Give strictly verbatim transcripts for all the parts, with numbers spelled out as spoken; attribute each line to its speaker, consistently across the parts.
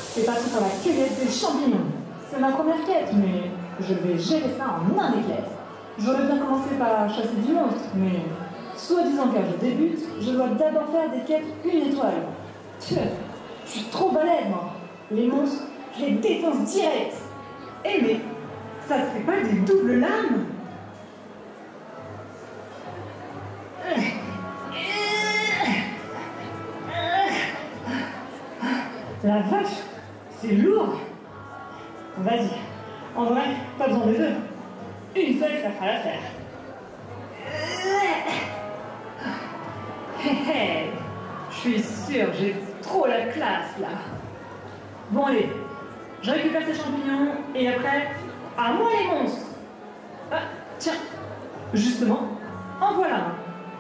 Speaker 1: C'est parti pour la cueillette des champignons. C'est ma première quête, mais je vais gérer ça en un éclair. J'aurais bien commencé par chasser du monstre, mais soi-disant car je débute, je dois d'abord faire des quêtes une étoile. Tiens, je suis trop balèze, moi. Les monstres, je les défonce direct.
Speaker 2: Eh mais, ça se fait pas des doubles lames? La vache, c'est lourd. Vas-y, en vrai, pas besoin de deux. Une seule, ça fera l'affaire. Hé hé, je suis sûre, j'ai trop la classe là. Bon allez, je récupère ces champignons et après, à moi les monstres. Ah, tiens, justement, en voilà un.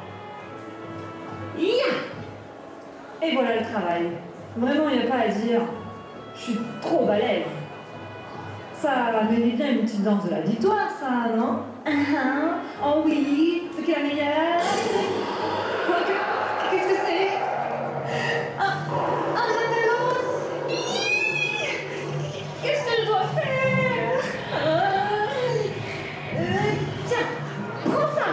Speaker 2: Ya! Et voilà le travail. Vraiment, il n'y a pas à dire. Je suis trop balèze. Ça mérite bien une petite danse de la victoire, ça, non? Uh-huh. Oh oui, c'est qui la meilleure? Quoique, qu'est-ce que c'est? Un, un Ratalos? Qu'est-ce que je dois faire? euh, euh, Tiens, prends ça!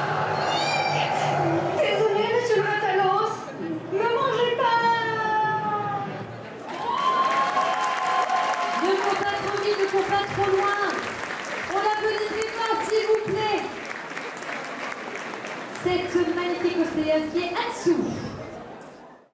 Speaker 2: Désolé, monsieur le Ratalos, ne mangez pas!
Speaker 3: Ne faut pas trop vite, ne faut pas trop loin. On applaudit fort, s'il vous plaît. Cette magnifique cosplayeuse qui est Atsu.